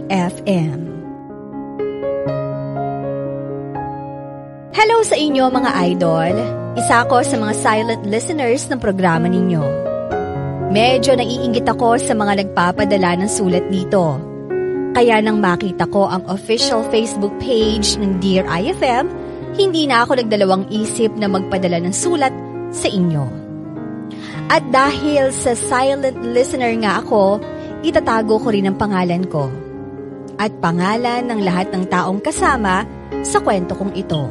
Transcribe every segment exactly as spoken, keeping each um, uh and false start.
F M. Hello sa inyo mga idol. Isa ako sa mga silent listeners ng programa ninyo. Medyo naiinggit ako sa mga nagpapadala ng sulat dito. Kaya nang makita ko ang official Facebook page ng Dear I F M, hindi na ako nagdalawang isip na magpadala ng sulat sa inyo. At dahil sa silent listener nga ako, itatago ko rin ang pangalan ko. At pangalan ng lahat ng taong kasama sa kwento kong ito.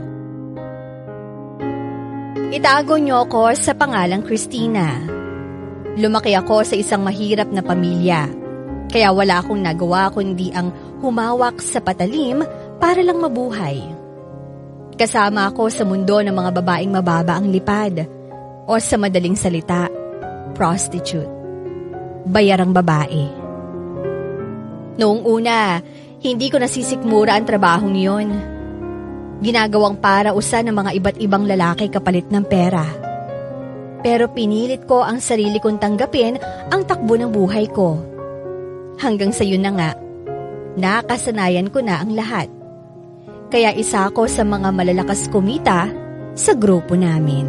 Itago niyo ako sa pangalang Christina. Lumaki ako sa isang mahirap na pamilya, kaya wala akong nagawa kundi ang humawak sa patalim para lang mabuhay. Kasama ako sa mundo ng mga babaeng mababa ang lipad, o sa madaling salita, prostitute. Bayarang babae. Noong una, hindi ko nasisikmura ang trabahong yun. Ginagawang para usan ng mga iba't ibang lalaki kapalit ng pera. Pero pinilit ko ang sarili kong tanggapin ang takbo ng buhay ko. Hanggang sa yun na nga, nakasanayan ko na ang lahat. Kaya isa ako sa mga malalakas kumita sa grupo namin.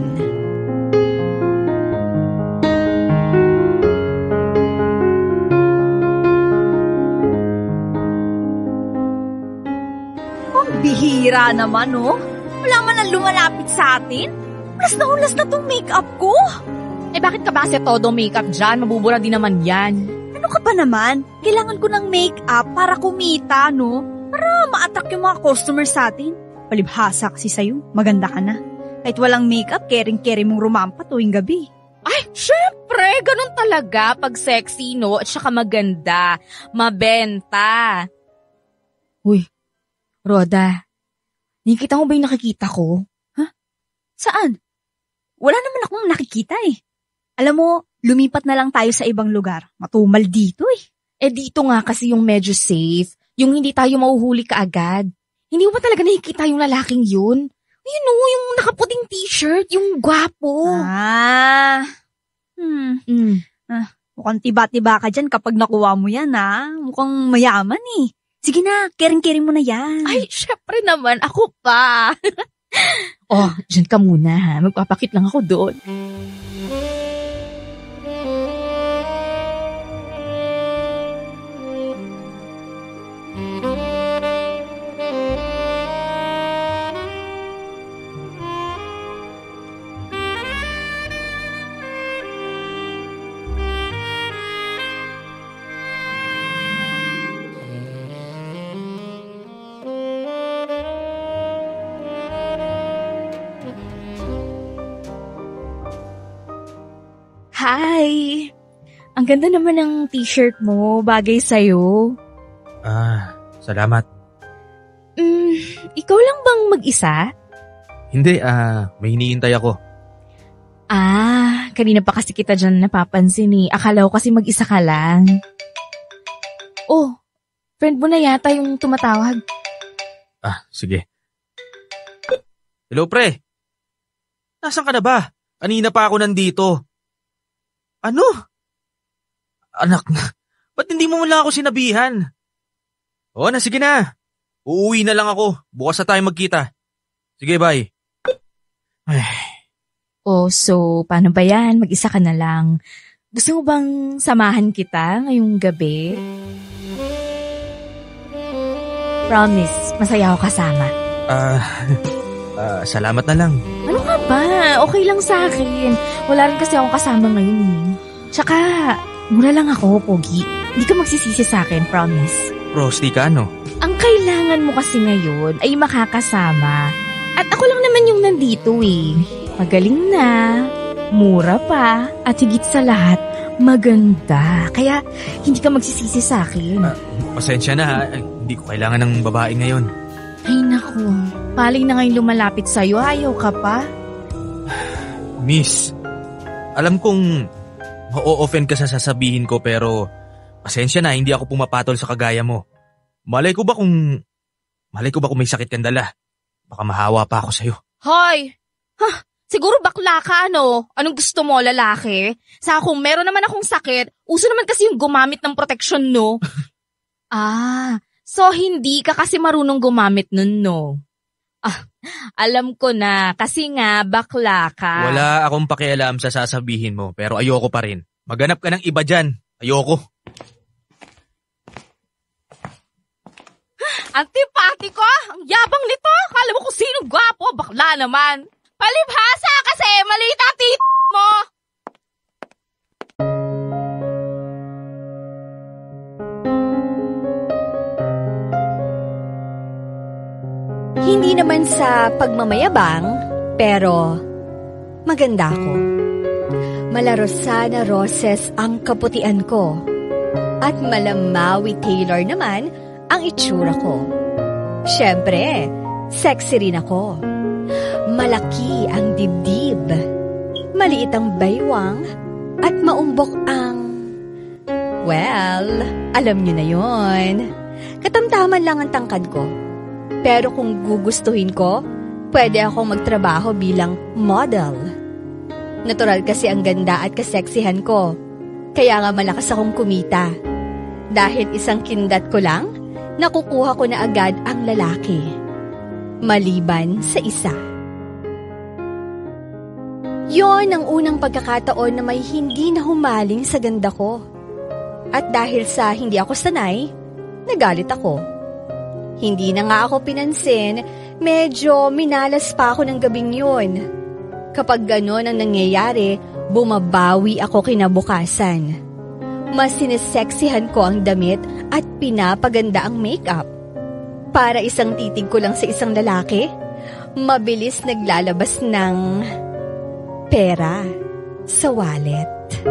Bihira naman, oh. Wala man ang lumalapit sa atin. Ulas na ulas na tong makeup ko. Eh bakit ka ba kasi todo makeup dyan? Mabubura din naman yan. Ano ka ba naman? Kailangan ko ng makeup para kumita, no? Para ma-attract yung mga customers sa atin. Palibhasa kasi sa'yo. Maganda ka na. Kahit walang makeup, kering-kering mong rumampa tuwing gabi. Ay, syempre! Ganun talaga pag sexy, no? At saka maganda. Mabenta. Uy. Roda, nakikita mo ba yung nakikita ko? Ha? Saan? Wala naman akong nakikita eh. Alam mo, lumipat na lang tayo sa ibang lugar. Matumal dito eh. Eh dito nga kasi yung medyo safe. Yung hindi tayo mahuhuli kaagad. Hindi mo ba talaga nakikita yung lalaking yun? Yun o, yung nakaputing t-shirt, yung gwapo. Ah. Hmm. Mm. Ah, mukhang tiba-tiba ka dyan kapag nakuha mo yan ha. Mukhang mayaman eh. Sige na, kering-kering mo na yan. Ay, syempre naman, ako pa. Oh, dyan ka muna ha. Magpapakit lang ako doon. Hi! Ang ganda naman ng t-shirt mo. Bagay sa'yo. Ah, salamat. Mm, ikaw lang bang mag-isa? Hindi, ah, may hinihintay ako. Ah, kanina pa kasi kita dyan napapansin eh. Akala ko kasi mag-isa ka lang. Oh, friend mo na yata yung tumatawag. Ah, sige. Hello, pre. Nasaan ka na ba? Kanina pa ako nandito. Ano? Anak na, ba't hindi mo lang ako sinabihan? Oo na, sige na. Uuwi na lang ako. Bukas na tayo magkita. Sige, bye. Ay. Oh, so paano ba yan? Mag-isa ka na lang. Gusto mo bang samahan kita ngayong gabi? Promise, masaya ako kasama. Ah, uh, salamat na lang. Ano ka ba? Okay lang sa akin. Wala rin kasi akong kasama ngayon eh. Tsaka, mura lang ako, Pogi. Hindi ka magsisisi sa akin, promise. Rosti ka, ano? Ang kailangan mo kasi ngayon ay makakasama. At ako lang naman yung nandito eh. Magaling na, mura pa, at higit sa lahat, maganda. Kaya, hindi ka magsisisi sa akin. Uh, pasensya na ha. Ay, hindi ko kailangan ng babae ngayon. Ay naku, paling na ngayon lumalapit sa'yo, ayaw ka pa? Miss, alam kong ma-o-offend ka sa sasabihin ko pero pasensya na, hindi ako pumapatol sa kagaya mo. Malay ko ba kung, malay ko ba kung may sakit kang dala? Baka mahawa pa ako sa'yo. Hoy! Huh, siguro bakla ka, ano? Anong gusto mo, lalaki? Sa kung meron naman akong sakit, uso naman kasi yung gumamit ng proteksyon, no? Ah, So, hindi ka kasi marunong gumamit nun, no? Ah, alam ko na, kasi nga, bakla ka. Wala akong pakialam sa sasabihin mo, pero ayoko pa rin. Maghanap ka ng iba dyan. Ayoko. Antipati ko? Ang yabang nito. Kala mo kung sino gwapo, bakla naman. Palibhasa kasi, maliit ang tit mo. Hindi naman sa pagmamayabang, pero maganda ako. Malarosana roses ang kaputian ko. At malamawi Taylor naman ang itsura ko. Siyempre, sexy rin ako. Malaki ang dibdib. Maliit ang baywang. At maumbok ang... Well, alam niyo na yon. Katamtaman lang ang tangkad ko. Pero kung gugustuhin ko, pwede akong magtrabaho bilang model. Natural kasi ang ganda at kaseksihan ko. Kaya nga malakas akong kumita. Dahil isang kindat ko lang, nakukuha ko na agad ang lalaki. Maliban sa isa. Yon ang unang pagkakataon na may hindi na humaling sa ganda ko. At dahil sa hindi ako sanay, nagalit ako. Hindi na nga ako pinansin, medyo minalas pa ako ng gabing yun. Kapag ganon ang nangyayari, bumabawi ako kinabukasan. Mas sineseksihan ko ang damit at pinapaganda ang makeup. Para isang titig ko lang sa isang lalaki, mabilis naglalabas ng pera sa wallet.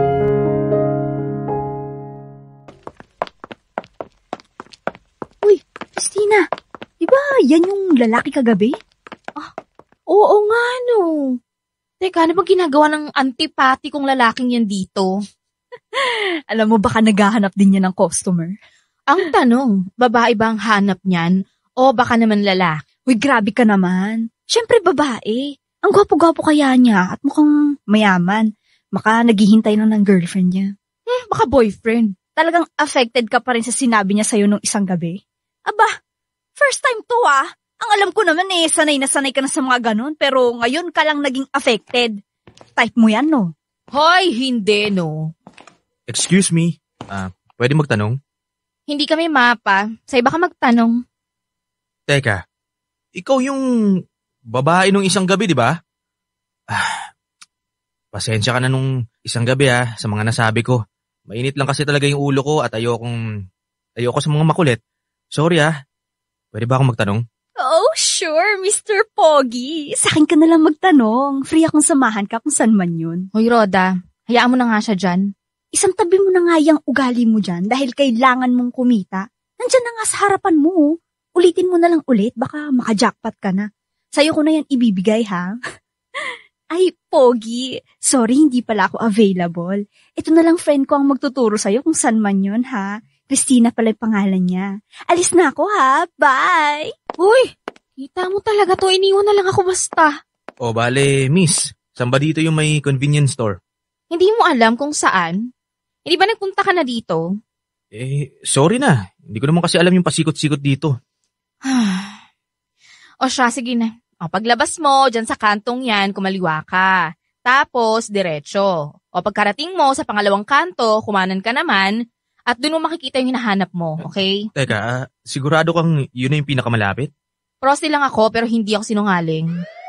Christina, di ba yan yung lalaki kagabi? Ah, oo nga no. Teka, ano bang ginagawa ng antipati kong lalaking yan dito? Alam mo baka naghahanap din niya ng customer? Ang tanong, babae ba ang hanap niyan o baka naman lalaki? Uy, grabe ka naman. Siyempre babae. Ang gwapo-gwapo kaya niya at mukhang mayaman. Baka naghihintay na ng girlfriend niya. Hmm, baka boyfriend. Talagang affected ka pa rin sa sinabi niya sa'yo nung isang gabi? Aba, first time to ah. Ang alam ko naman eh, sanay na sanay ka na sa mga ganun, pero ngayon ka lang naging affected. Type mo yan, no? Hoy, hindi, no. Excuse me, ah, uh, pwede magtanong? Hindi kami mapa. Sa iba ka magtanong. Teka, ikaw yung babae nung isang gabi, di ba? Ah, pasensya ka na nung isang gabi ah, sa mga nasabi ko. Mainit lang kasi talaga yung ulo ko at ayokong, ayoko sa mga makulit. Sorry ah, pwede ba akong magtanong? Oh, sure, Mister Pogi. Sa akin ka na lang magtanong. Free akong samahan ka kung saan man yun. Hoy Roda, hayaan mo na nga siya dyan. Isang tabi mo na nga yung ugali mo dyan dahil kailangan mong kumita. Nandyan na nga sa harapan mo. Ulitin mo na lang ulit, baka makajackpot ka na. Sa'yo ko na yan ibibigay ha. Ay, Pogi, sorry hindi pala ako available. Ito na lang friend ko ang magtuturo sa'yo kung saan man yun ha. Christina pala yung pangalan niya. Alis na ako ha, bye! Uy, kita mo talaga to, iniwan na lang ako basta. O bale, miss, saan ba dito yung may convenience store? Hindi mo alam kung saan? Hindi ba nagpunta ka na dito? Eh, sorry na. Hindi ko naman kasi alam yung pasikot-sikot dito. O siya, sige na. O paglabas mo, dyan sa kantong yan, kumaliwa ka. Tapos, diretso. O pagkarating mo sa pangalawang kanto, kumanan ka naman, at doon mo makikita yung hinahanap mo, okay? Teka, uh, sigurado kang yun na yung pinakamalapit? Prosti lang ako, pero hindi ako sinungaling.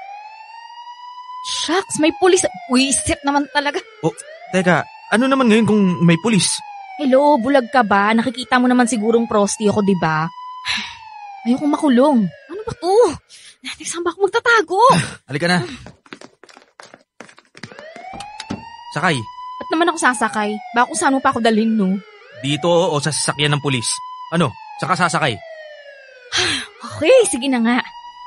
Shucks, may pulis. Wisit naman talaga. Oh, teka, ano naman ngayon kung may pulis? Hello, bulag ka ba? Nakikita mo naman sigurong prosti ako, di ba? Ayokong makulong. Ano ba to? Natin, saan ba ako magtatago? Halika na. Sakay. Ba't naman ako sasakay? Baka kung saan mo pa ako dalhin, no? Dito o sa sasakyan ng pulis? Ano? Saka sasakay? Okay, sige na nga.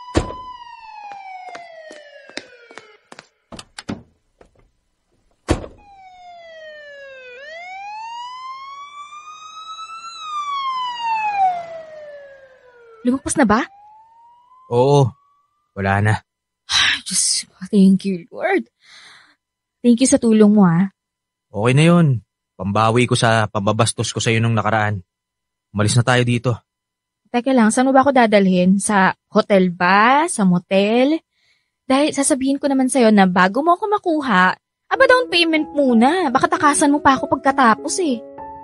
Lumagpas na ba? Oo. Wala na. Just thank you, Lord. Thank you sa tulong mo, ha. Okay na yun. Pambawi ko sa pambabastos ko sa iyo nung nakaraan. Umalis na tayo dito. Teka lang, saan mo ba ako dadalhin? Sa hotel ba? Sa motel? Dahil sasabihin ko naman sa'yo na bago mo ako makuha, aba down payment muna. Baka takasan mo pa ako pagkatapos eh.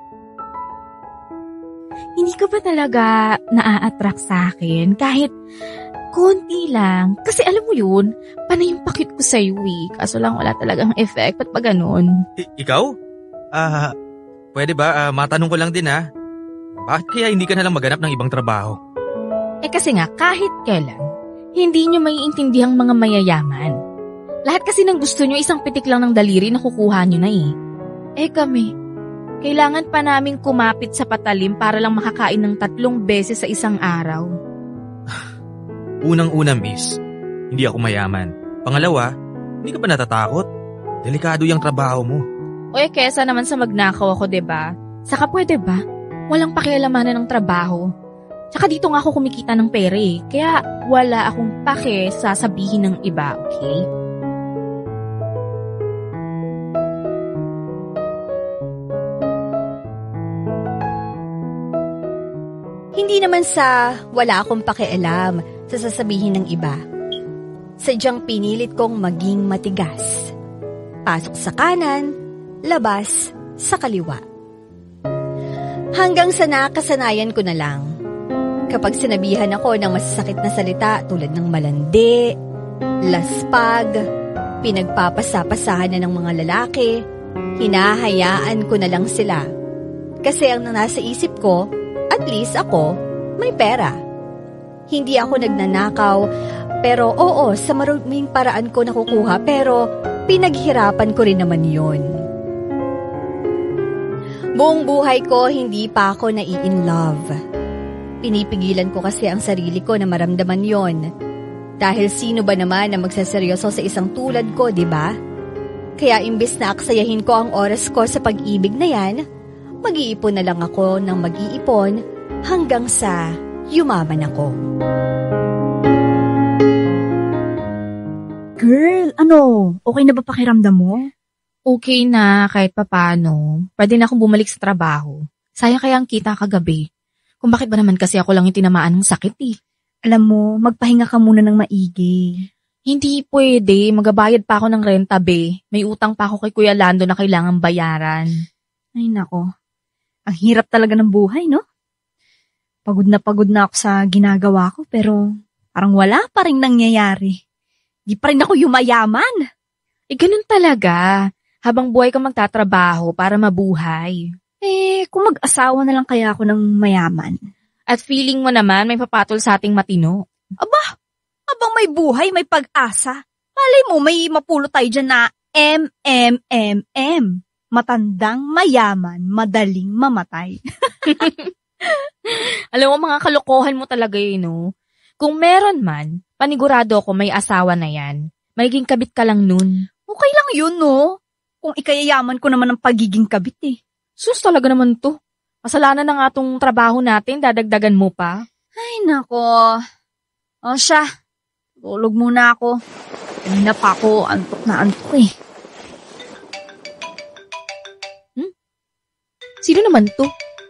Hindi ka ba talaga naa-attract sa akin? Kahit konti lang. Kasi alam mo yun, panay yung pakit ko sa'yo eh. Kaso lang wala talagang effect. Ba't ba ganun? I- ikaw? Ah, pwede ba? Ah, matanong ko lang din ha. Bakit kaya hindi ka nalang maghanap ng ibang trabaho? Eh kasi nga, kahit kailan, hindi nyo maiintindihang mga mayayaman. Lahat kasi ng gusto nyo, isang pitik lang ng daliri na kukuha nyo na eh. Eh kami, kailangan pa naming kumapit sa patalim para lang makakain ng tatlong beses sa isang araw. Unang-una, miss, hindi ako mayaman. Pangalawa, hindi ka ba natatakot? Delikado yung trabaho mo. O eh, kesa naman sa magnakaw ako, diba? Saka pwede ba? Walang pakialamanan ng trabaho. Tsaka dito nga ako kumikita ng pera eh. Kaya wala akong pake sa sabihin ng iba, okay? Hindi naman sa wala akong pakialam sa sasabihin ng iba. Sadyang pinilit kong maging matigas. Pasok sa kanan, labas sa kaliwa. Hanggang sa nakasanayan ko na lang. Kapag sinabihan ako ng masasakit na salita tulad ng malandi, laspag, pinagpapasapasahan na ng mga lalaki, hinahayaan ko na lang sila. Kasi ang nasa isip ko, at least ako, may pera. Hindi ako nagnanakaw, pero oo, sa maraming paraan ko nakukuha, pero pinaghirapan ko rin naman yun. Buong buhay ko, hindi pa ako nai-in love. Pinipigilan ko kasi ang sarili ko na maramdaman yon. Dahil sino ba naman na magsaseryoso sa isang tulad ko, di ba? Kaya imbes na aksayahin ko ang oras ko sa pag-ibig na yan, mag-iipon na lang ako ng mag-iipon hanggang sa yumaman ako. Girl, ano? Okay na ba pakiramdam mo? Okay na kahit papano. Pwede na akong bumalik sa trabaho. Sayang kaya ang kita kagabi. Kung bakit ba naman kasi ako lang yung tinamaan ng sakit eh. Alam mo, magpahinga ka muna ng maigi. Hindi pwede. Magabayad pa ako ng renta, be. May utang pa ako kay Kuya Lando na kailangang bayaran. Ay nako, ang hirap talaga ng buhay, no? Pagod na pagod na ako sa ginagawa ko, pero parang wala pa rin nangyayari. Di pa rin ako yumayaman. Eh, ganun talaga. Habang buhay ka magtatrabaho para mabuhay. Eh, kung mag-asawa na lang kaya ako ng mayaman. At feeling mo naman may papatol sa ating matino. Aba, abang may buhay, may pag-asa. Malay mo, may mapulot tayo dyan na M M M M. Matandang, mayaman, madaling mamatay. Alam mo, mga kalokohan mo talaga yun, no? Kung meron man, panigurado ako may asawa na yan. Magiging kabit ka lang nun. Okay lang yun, no? Kung ikayayaman ko naman ang pagiging kabit eh. Sus, talaga naman to. Masalanan na nga tong trabaho natin, dadagdagan mo pa. Ay, nako. O siya, tulog muna ako. Kanina pa ako, antok na antok eh. Hmm? Sino naman to?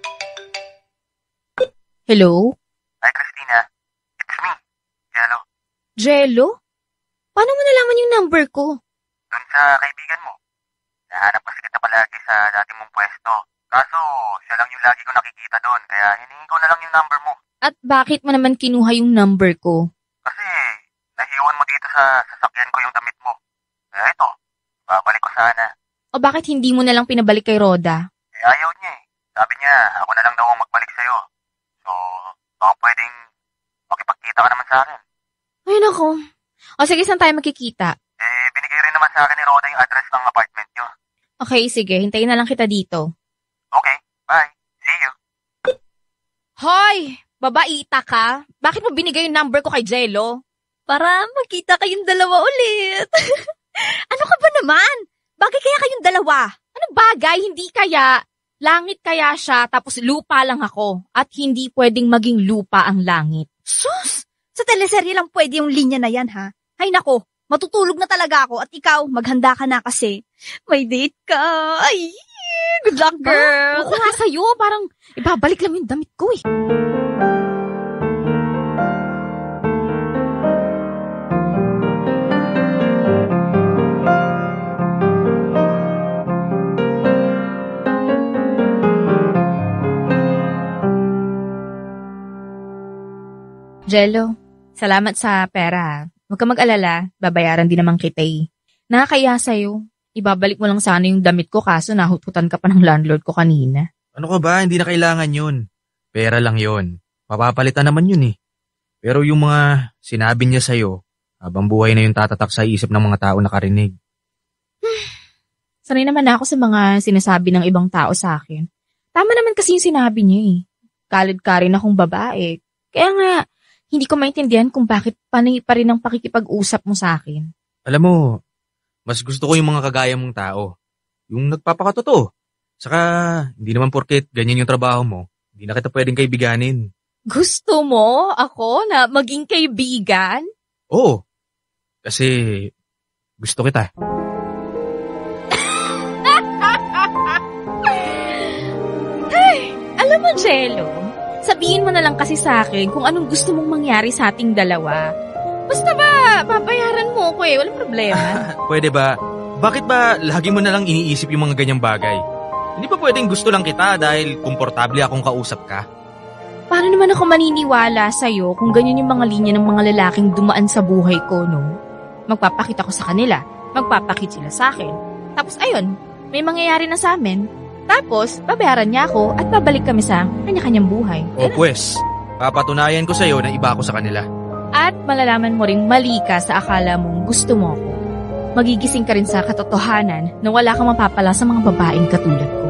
Hello? Hi, Christina. It's me, Jello. Jello? Paano mo nalaman yung number ko? Doon sa kaibigan mo. Nahanap kasi kita palagi sa dati mong pwesto. Kaso, siya lang yung lagi ko nakikita doon, kaya hiningi ko na lang yung number mo. At bakit mo naman kinuha yung number ko? Kasi, nahiwan mo dito sa sasakyan ko yung damit mo. Kaya ito, babalik ko sana. O bakit hindi mo na lang pinabalik kay Roda? Eh, ayaw niya eh. Sabi niya, ako na lang daw ang magbalik sa'yo. So, baka pwedeng makipagkita ka naman sa akin. Ay, nako. O sige, saan tayo makikita? Eh, binigay rin naman sa akin ni Roda yung address ng apartment niyo. Okay, sige. Hintayin na lang kita dito. Okay, bye. See you. Hoy! Babaita ka? Bakit mo binigay yung number ko kay Jello? Para magkita kayong dalawa ulit. Ano ka ba naman? Bagay kaya kayong dalawa? Anong bagay? Hindi kaya. Langit kaya siya, tapos lupa lang ako. At hindi pwedeng maging lupa ang langit. Sus! Sa teleserye lang pwede yung linya na yan, ha? Hay nako, matutulog na talaga ako at ikaw, maghanda ka na kasi may date ka. Ay, good luck, girl. Ako nga sa'yo, parang ibabalik lang yung damit ko eh. Jello, salamat sa pera. Huwag ka mag-alala, babayaran din naman kita eh. Nakakaya sa'yo. Ibabalik mo lang sana yung damit ko kaso nahututan ka pa ng landlord ko kanina. Ano ka ba? Hindi na kailangan yun. Pera lang yun. Mapapalitan naman yun eh. Pero yung mga sinabi niya sa'yo, habang buhay na yung tatatak sa isip ng mga tao nakarinig. Sanay naman ako sa mga sinasabi ng ibang tao sa akin. Tama naman kasi yung sinabi niya eh. Kalad ka rin akong babae. Kaya nga, hindi ko maintindihan kung bakit panay pa rin ang pakikipag-usap mo sa akin. Alam mo, mas gusto ko yung mga kagaya mong tao. Yung nagpapakatotoo. Saka, hindi naman porket ganyan yung trabaho mo, hindi na kita pwedeng kaibiganin. Gusto mo ako na maging kaibigan? Oo. Kasi, gusto kita. Ay, alam mo, Jello, sabihin mo na lang kasi sa akin kung anong gusto mong mangyari sa ating dalawa. Basta ba, papayaran mo ko eh, walang problema. Pwede ba? Bakit ba lagi mo na lang iniisip yung mga ganyang bagay? Hindi ba pwedeng gusto lang kita dahil komportable akong kausap ka? Paano naman ako maniniwala sa'yo kung ganyan yung mga linya ng mga lalaking dumaan sa buhay ko, no? Magpapakita ko sa kanila, magpapakit sila sa akin. Tapos ayun, may mangyayari na sa amin. Tapos, babayaran niya ako at babalik kami sa kanya-kanyang buhay. O pues, papatunayan ko sa'yo na iba ako sa kanila. At malalaman mo ring mali ka sa akala mong gusto mo ako. Magigising ka rin sa katotohanan na wala kang mapapala sa mga babaeng katulad ko.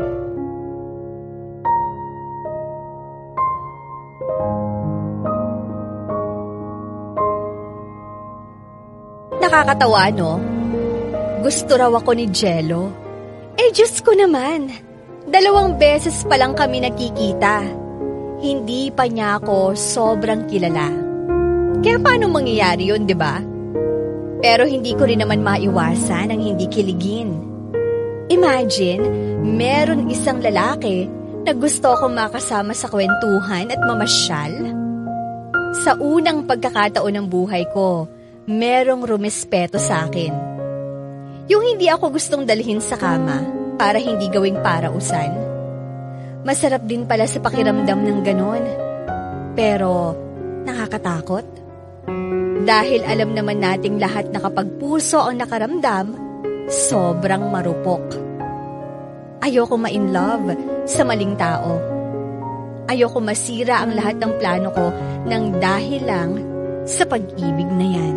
Nakakatawa, no? Gusto raw ako ni Jello. Eh, Diyos ko naman. Dalawang beses pa lang kami nakikita. Hindi pa niya ako sobrang kilala. Kaya paano mangyayari yun, di ba? Pero hindi ko rin naman maiwasan ang hindi kiligin. Imagine, meron isang lalaki na gusto akong makasama sa kwentuhan at mamasyal. Sa unang pagkakataon ng buhay ko, merong rumespeto sa akin. Yung hindi ako gustong dalhin sa kama para hindi gawing parausan. Masarap din pala sa pakiramdam ng ganon. Pero nakakatakot. Dahil alam naman nating lahat na kapag puso ang nakaramdam, sobrang marupok. Ayoko ma-in love sa maling tao. Ayoko masira ang lahat ng plano ko ng dahil lang sa pag-ibig na yan.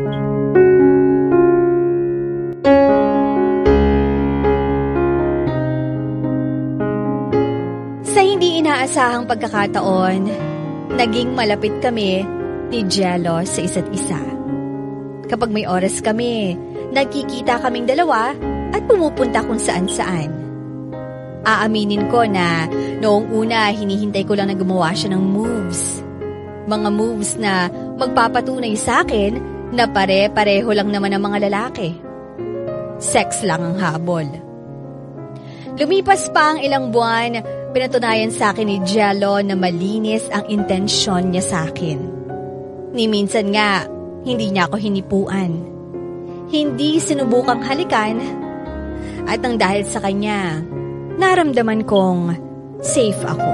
Sa hindi inaasahang pagkakataon, naging malapit kami ni Jello sa isa't isa. Kapag may oras kami, nagkikita kaming dalawa at pumupunta kung saan-saan. Aaminin ko na noong una hinihintay ko lang na gumawa siya ng moves. Mga moves na magpapatunay sa akin na pare-pareho lang naman ang mga lalaki. Sex lang ang habol. Lumipas pa ang ilang buwan, pinatunayan sa akin ni Jello na malinis ang intensyon niya sa akin. Ni minsan nga, hindi niya ako hinipuan. Hindi sinubukang halikan. At nang dahil sa kanya, naramdaman kong safe ako.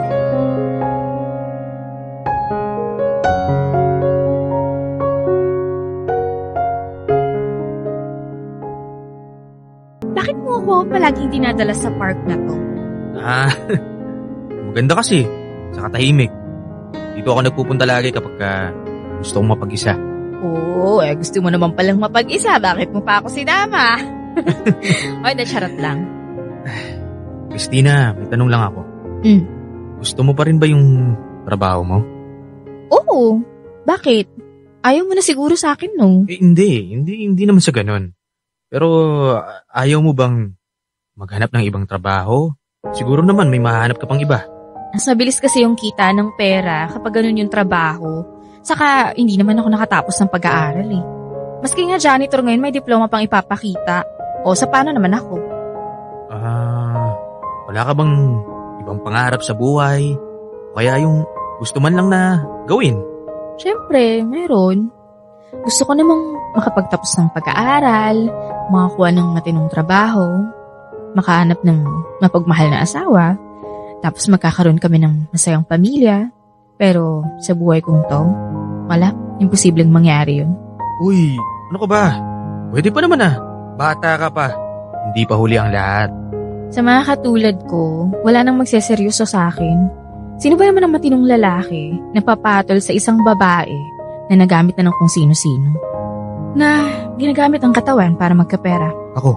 Bakit mo ako palaging dinadala sa park na to? Ah, maganda kasi. Saka tahimik. Dito ako nagpupunta lagi kapag uh, gusto kong mapag-isa. Oo, eh gusto mo naman palang mapag-isa. Bakit mo pa ako sinama? Oy, na-charot lang. Christina, may tanong lang ako. Mm. Gusto mo pa rin ba yung trabaho mo? Oo. Bakit? Ayaw mo na siguro sa akin, no? Eh, hindi. Hindi, hindi naman sa ganun. Pero ayaw mo bang maghanap ng ibang trabaho? Siguro naman may mahanap ka pang iba. Mas mabilis kasi yung kita ng pera kapag ganun yung trabaho. Saka, hindi naman ako nakatapos ng pag-aaral eh. Maski nga janitor ngayon may diploma pang ipapakita. O, sa paano naman ako? Ah, wala ka bang ibang pangarap sa buhay? O kaya yung gusto man lang na gawin? Siyempre, meron. Gusto ko namang makapagtapos ng pag-aaral, makakuha ng matinong trabaho, makahanap ng mapagmahal na asawa, tapos magkakaroon kami ng masayang pamilya. Pero sa buhay kong to, Wala, imposibleng mangyari yun. Uy, ano ka ba? Pwede pa naman ah. Bata ka pa. Hindi pa huli ang lahat. Sa mga katulad ko, wala nang magseseryoso sa akin. Sino ba naman ang matinong lalaki na papatol sa isang babae na nagamit na ng kung sino-sino? Na ginagamit ang katawan para magkapera. Ako.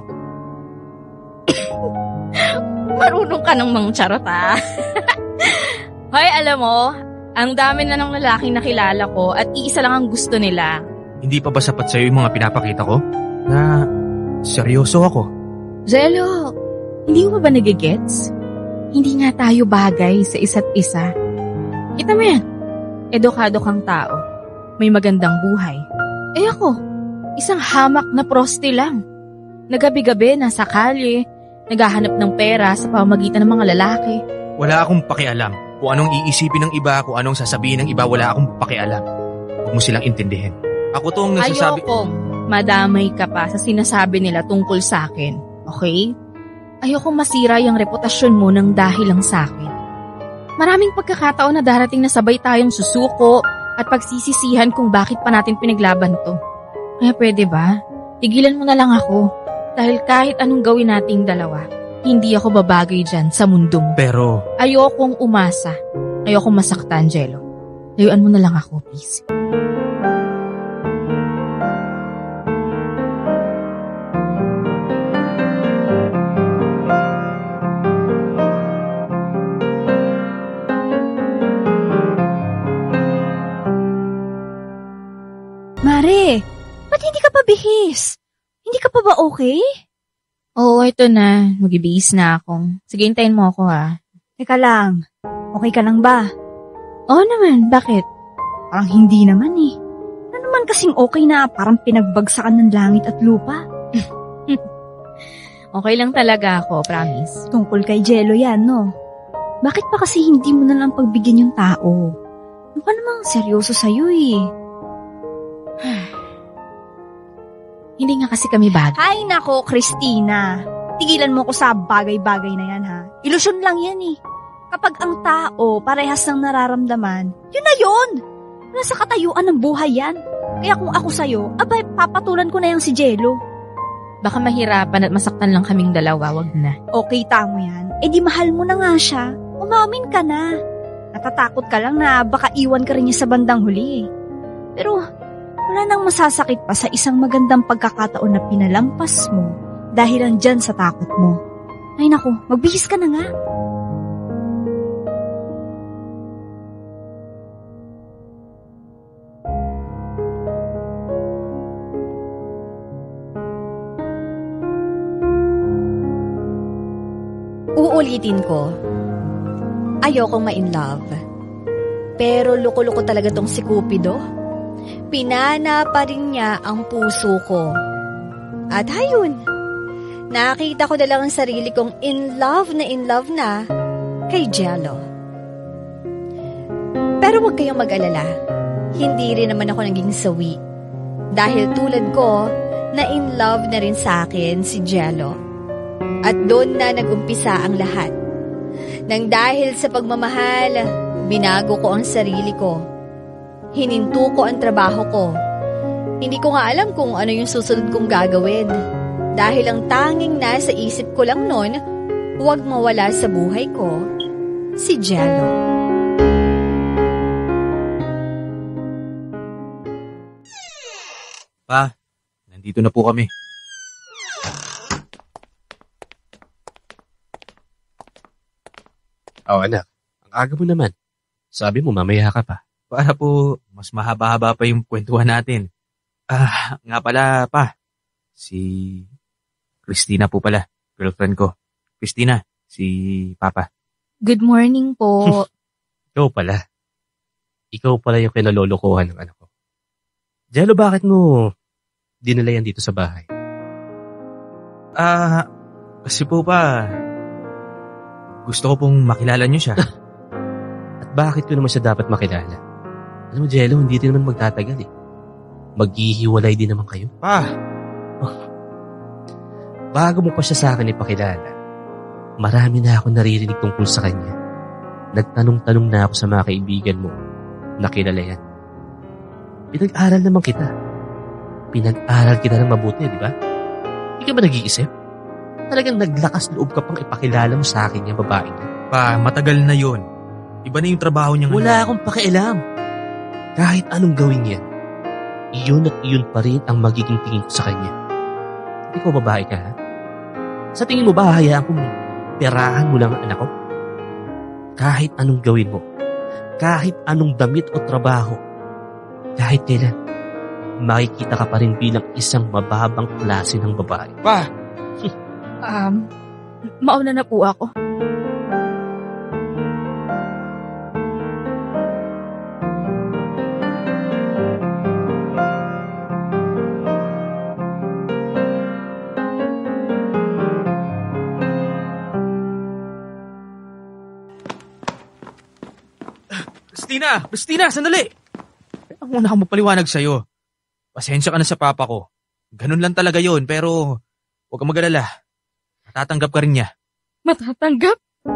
Marunong ka ng mga charot ah. Hoy, alam mo, ang dami na ng lalaking nakilala ko at iisa lang ang gusto nila. Hindi pa ba sapat sa'yo yung mga pinapakita ko? Na seryoso ako. Jello, hindi mo ba nagigets? Hindi nga tayo bagay sa isa't isa. Kita mo yan, edukado kang tao. May magandang buhay. Eh ako, isang hamak na proste lang. Nagabi-gabi nasa kalye, naghahanap ng pera sa pamamagitan ng mga lalaki. Wala akong pakialam. Kung anong iisipin ng iba, kung anong sasabihin ng iba, wala akong pakialam. Huwag mo silang intindihin. Ako tong nasasabi... Ayokong madamay ka pa sa sinasabi nila tungkol sa akin. Okay? Ayokong masira yung reputasyon mo ng dahil lang sa akin. Maraming pagkakataon na darating na sabay tayong susuko at pagsisisihan kung bakit pa natin pinaglaban to. Kaya pwede ba? Tigilan mo na lang ako. Dahil kahit anong gawin nating dalawa, hindi ako babagay dyan sa mundo mo. Pero... Ayokong umasa. Ayokong masaktan, Jello. Layuan mo na lang ako, please. Mare, ba't hindi ka pa bihis? Hindi ka pa ba okay? Oo, ito na. Mag-ibihis na ako. Sige, hintayin mo ako ha. Teka lang, okay ka lang ba? Oo naman, bakit? Parang hindi naman eh. Ano naman kasing okay na parang pinagbagsakan ng langit at lupa? Okay lang talaga ako, promise. Tungkol kay Jello yan, no? Bakit pa kasi hindi mo na lang pagbigyan yung tao? Mukha namang seryoso sa'yo eh. Hindi nga kasi kami bagay. Ay nako, Christina. Tigilan mo ko sa bagay-bagay na yan, ha? Ilusyon lang yan eh. Kapag ang tao parehas ng nararamdaman, yun na yun! Nasa katayuan ng buhay yan. Kaya kung ako sa'yo, abay, papatulan ko na yung si Jello. Baka mahirapan at masaktan lang kaming dalawa, wag na. Okay, tamo yan. Eh di mahal mo na nga siya. Umamin ka na. Natatakot ka lang na baka iwan ka rin niya sa bandang huli eh. Pero wala nang masasakit pa sa isang magandang pagkakataon na pinalampas mo dahil andyan sa takot mo. Ay naku, magbihis ka na nga. Uulitin ko, ayokong ma-in-love. Pero loko-loko talaga tong si Cupido. Pinana pa rin niya ang puso ko. At hayun, nakita ko na lang ang sarili kong in love na in love na kay Jello. Pero huwag kayong mag-alala, hindi rin naman ako naging sawi. Dahil tulad ko, na in love na rin sa akin si Jello. At doon na nag-umpisa ang lahat. Nang dahil sa pagmamahal, binago ko ang sarili ko. Hininto ko ang trabaho ko. Hindi ko nga alam kung ano yung susunod kong gagawin. Dahil ang tanging nasa isip ko lang nun, huwag mawala sa buhay ko, si Jello. Pa, nandito na po kami. Oh, anak. Ang aga mo naman. Sabi mo, mamaya ka pa. Para po, mas mahaba-haba pa yung kwentuhan natin. Ah, nga pala pa. Si Christina po pala, girlfriend ko. Christina, si Papa. Good morning po. Ikaw pala. Ikaw pala yung kinalolokohan ng anak ko. Jello, bakit mo dinala yan dito sa bahay? Ah, kasi po pa, gusto ko pong makilala niyo siya. At bakit ko naman siya dapat makilala? Alam mo, Jello, hindi din naman magtatagal eh. Maghihiwalay din naman kayo. Pa! Oh. Bago mo pa siya sa akin ipakilala, marami na ako naririnig tungkol sa kanya. Nagtanong-tanong na ako sa mga kaibigan mo na kilala yan. Pinag-aral naman kita. Pinag-aral kita ng mabuti, di ba? Hindi ka ba nag-iisip? Talagang naglakas loob ka pang ipakilala mo sa akin yung babaeng yan. Pa, matagal na yon. Iba na yung trabaho niya ngayon. Wala akong pakialam. Kahit anong gawin niya, iyon at iyon pa rin ang magiging tingin ko sa kanya. Hindi ko babae ka, ha? Sa tingin mo ba, hayaan kong perahan mo lang ang anak ko? Kahit anong gawin mo, kahit anong damit o trabaho, kahit kailan, makikita ka pa rin bilang isang mababang klase ng babae. Pa! Um, mauna na po ako. Christina! Christina, sandali! Ang una akong mapaliwanag sa'yo. Pasensya ka na sa papa ko. Ganun lang talaga yon, pero huwag kang mag-alala. Matatanggap ka rin niya. Matatanggap?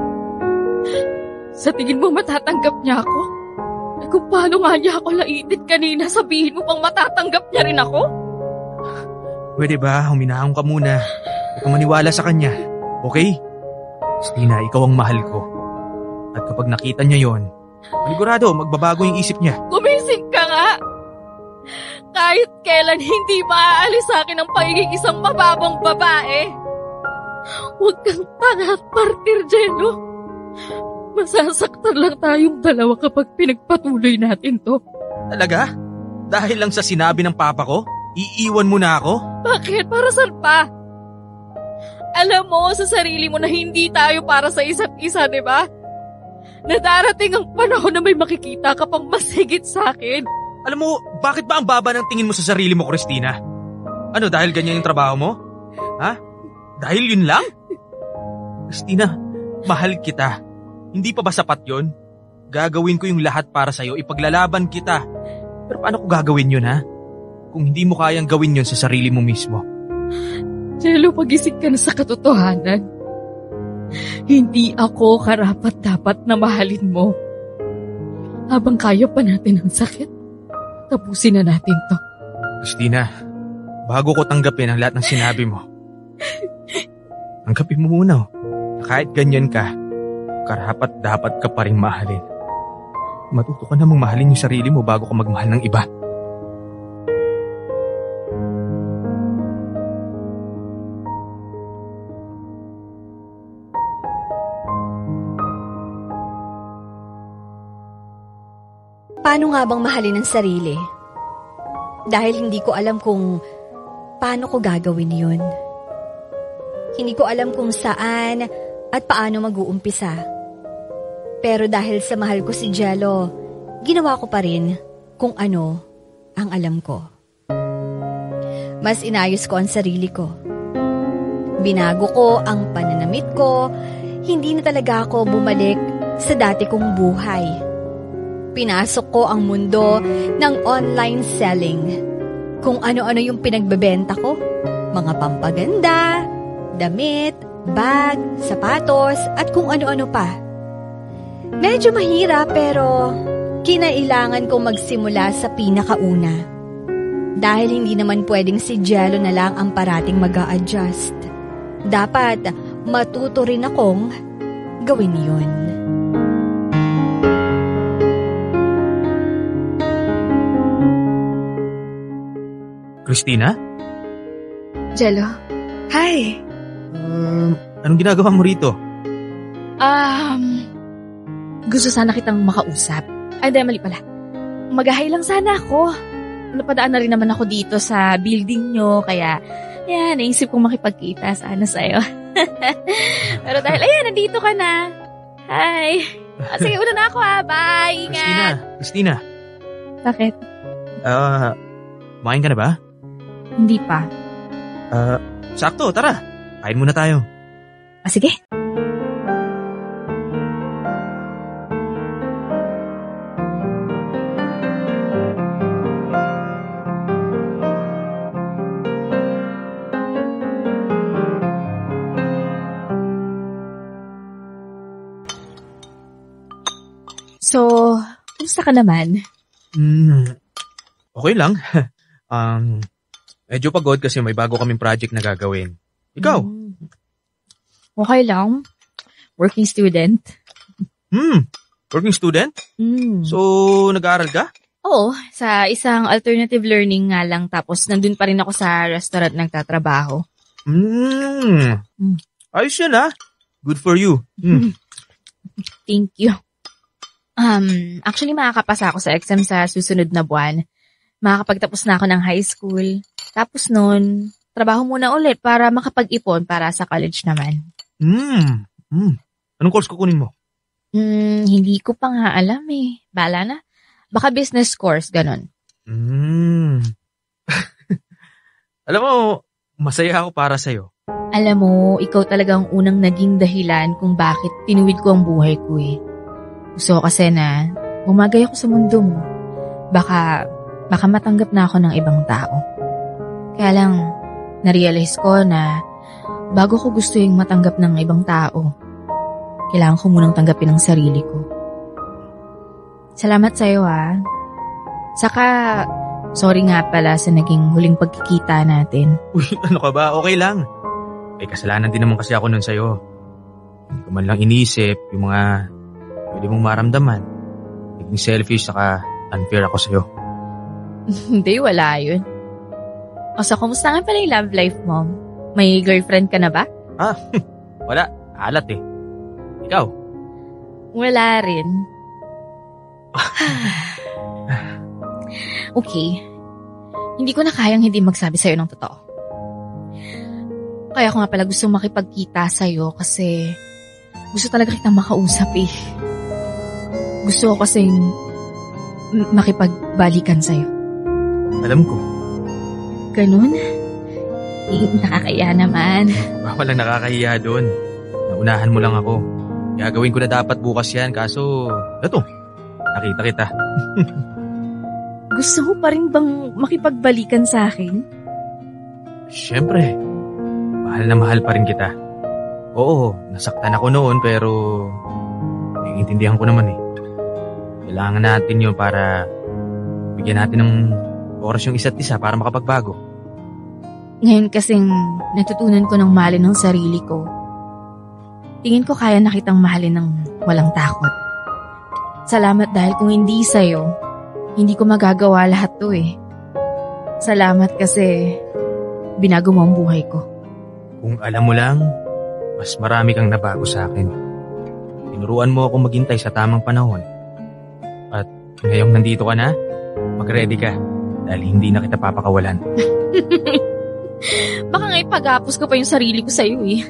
Sa tingin mo matatanggap niya ako? Eh kung paano nga niya ako laitin kanina, sabihin mo pang matatanggap niya rin ako? Pwede ba, huminahon ka muna. Huwag kang maniwala sa kanya. Okay? Christina, ikaw ang mahal ko. At kapag nakita niya yon, panigurado, magbabago yung isip niya. Gumising ka nga! Kahit kailan hindi maaalis sa akin ang pagiging isang mababang babae. Huwag kang tanga at partir, Jello. Masasaktan lang tayong dalawa kapag pinagpatuloy natin to. Talaga? Dahil lang sa sinabi ng papa ko, iiwan mo na ako? Bakit? Para saan pa? Alam mo sa sarili mo na hindi tayo para sa isa't isa, di ba? Na darating ang panahon na may makikita ka pang mas higit sa akin. Alam mo, bakit ba ang baba ng tingin mo sa sarili mo, Christina? Ano, dahil ganyan yung trabaho mo? Ha? Dahil yun lang? Christina, mahal kita. Hindi pa ba sapat yun? Gagawin ko yung lahat para sa'yo, ipaglalaban kita. Pero paano ko gagawin yun, ha? Kung hindi mo kayang gawin yun sa sarili mo mismo. Jello, pagising ka na sa katotohanan. Hindi ako karapat-dapat na mahalin mo. Habang kaya pa natin ang sakit, tapusin na natin to. Christina, bago ko tanggapin ang lahat ng sinabi mo, tanggapin mo muna, na kahit ganyan ka, karapat-dapat ka pa rin mahalin. Matuto ka namang mahalin yung sarili mo bago ka magmahal ng iba. Paano nga bang mahalin ang sarili? Dahil hindi ko alam kung paano ko gagawin yun. Hindi ko alam kung saan at paano mag-uumpisa. Pero dahil sa mahal ko si Jello, ginawa ko pa rin kung ano ang alam ko. Mas inayos ko ang sarili ko. Binago ko ang pananamit ko, hindi na talaga ako bumalik sa dati kong buhay. Pinasok ko ang mundo ng online selling. Kung ano-ano yung pinagbebenta ko. Mga pampaganda, damit, bag, sapatos, at kung ano-ano pa. Medyo mahirap pero kinailangan kong magsimula sa pinakauna. Dahil hindi naman pwedeng si Jello na lang ang parating mag-a-adjust. Dapat matuto rin akong gawin yun. Christina? Jello, hi. Um, anong ginagawa mo rito? Um, gusto sana kitang makausap. Ay, hindi, mali pala. Mag-hi lang sana ako. Napadaan na rin naman ako dito sa building nyo, kaya, yan, naisip kong makipagkita sana sa'yo. Pero dahil, ayan, nandito ka na. Hi. Ah, sige, una na ako ha. Bye. Christina, Ingat. Christina. Bakit? Ah, uh, kumain ka na ba? Hindi pa. Ah, uh, sakto, tara. Kain muna tayo. Ah, sige. So, kumusta ka naman? Hmm, Okay lang. um, medyo pagod kasi may bago kaming project na gagawin. Ikaw? Mm. Okay lang. Working student. Hmm, working student? Mm. So, nag-aaral ka? Oo, sa isang alternative learning nga lang tapos nandun pa rin ako sa restaurant nagtatrabaho. Hmm, Mm. ayos yan ah. Good for you. Hmm. Thank you. Um, actually makakapasa ako sa exam sa susunod na buwan. Makakapagtapos na ako ng high school. Tapos nun, trabaho muna ulit para makapag-ipon para sa college naman. Hmm, hmm. Anong course kukunin mo? Hmm, hindi ko pa nga alam eh. Bala na. Baka business course, ganon. Hmm. Alam mo, masaya ako para sa'yo. Alam mo, ikaw talagang unang naging dahilan kung bakit tinuwid ko ang buhay ko eh. Gusto ko kasi na bumagay ako sa mundo mo. Baka, baka matanggap na ako ng ibang tao. Kaya lang, narealize ko na bago ko gusto yung matanggap ng ibang tao, kailangan ko munang tanggapin ang sarili ko. Salamat sa'yo ah. Saka, sorry nga pala sa naging huling pagkikita natin. Uy, ano ka ba? Okay lang. May kasalanan din naman kasi ako nun sa'yo. Hindi ko man lang iniisip yung mga pwede mong maramdaman. Naging selfish saka unfair ako sa'yo. Hindi, wala yun. O so, kumusta nga pala yung love life mo? May girlfriend ka na ba? Ah, wala. Alat eh. Ikaw? Wala rin. Okay. Hindi ko na kayang hindi magsabi sa'yo ng totoo. Kaya ko nga pala gusto makipagkita sa'yo kasi gusto talaga kitang makausap eh. Gusto ko kasing m- makipagbalikan sa'yo. Alam ko. Ganun? Eh, nakakaya naman. Walang nakakahiya doon. Naunahan mo lang ako. Gagawin ko na dapat bukas yan, kaso, eto, nakita kita. Gusto mo pa rin bang makipagbalikan sa akin? Siyempre, mahal na mahal pa rin kita. Oo, nasaktan ako noon pero naiintindihan ko naman eh. Kailangan natin yun para bigyan natin ng oras yung isa't isa para makapagbago. Ngayon kasing natutunan ko ng mahalin ng sarili ko. Tingin ko kaya na kitang mahalin ng walang takot. Salamat dahil kung hindi sa'yo, hindi ko magagawa lahat to eh. Salamat kasi binago mo ang buhay ko. Kung alam mo lang, mas marami kang nabago sa akin. Tinuruan mo ako maghintay sa tamang panahon. At ngayong nandito ka na, mag-ready ka dahil hindi na kita papakawalan. Baka nga ipagapos ko pa yung sarili ko sa'yo eh.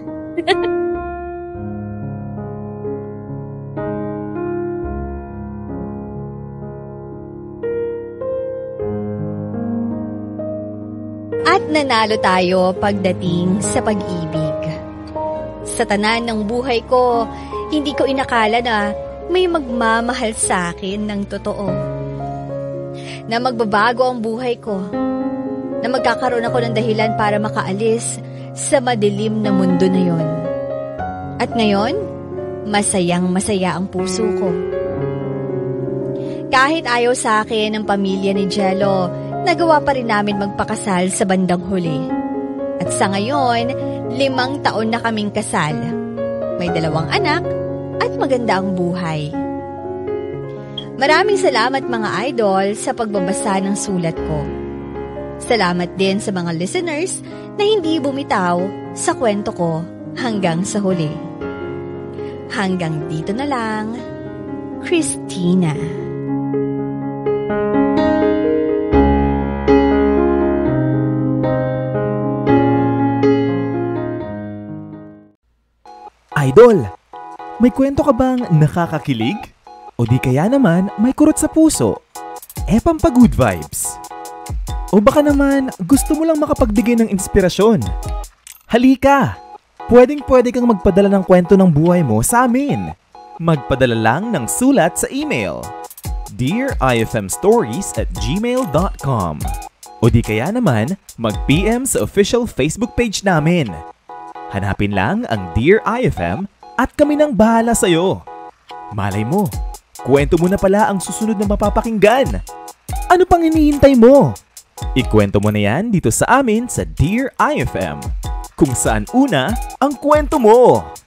At nanalo tayo pagdating sa pag-ibig. Sa tanan ng buhay ko, hindi ko inakala na may magmamahal sa akin ng totoo. Na magbabago ang buhay ko. Na magkakaroon ako ng dahilan para makaalis sa madilim na mundo na yon. At ngayon, masayang masaya ang puso ko. Kahit ayaw sa akin ang pamilya ni Jello, nagawa pa rin namin magpakasal sa bandang huli. At sa ngayon, limang taon na kaming kasal. May dalawang anak at maganda ang buhay. Maraming salamat mga idol sa pagbabasa ng sulat ko. Salamat din sa mga listeners na hindi bumitaw sa kwento ko hanggang sa huli. Hanggang dito na lang, Christina. Idol, may kwento ka bang nakakakilig? O di kaya naman may kurot sa puso? E pampa-good vibes. O baka naman gusto mo lang makapagbigay ng inspirasyon? Halika! Pwedeng pwede kang magpadala ng kwento ng buhay mo sa amin. Magpadala lang ng sulat sa email dear ifmstories at gmail dot com o di kaya naman mag-P M sa official Facebook page namin. Hanapin lang ang Dear I F M at kami nang bahala sa'yo. Malay mo, kwento mo na pala ang susunod na mapapakinggan. Ano pang hinihintay mo? Ikwento mo na yan dito sa amin sa Dear I F M, kung saan una ang kwento mo.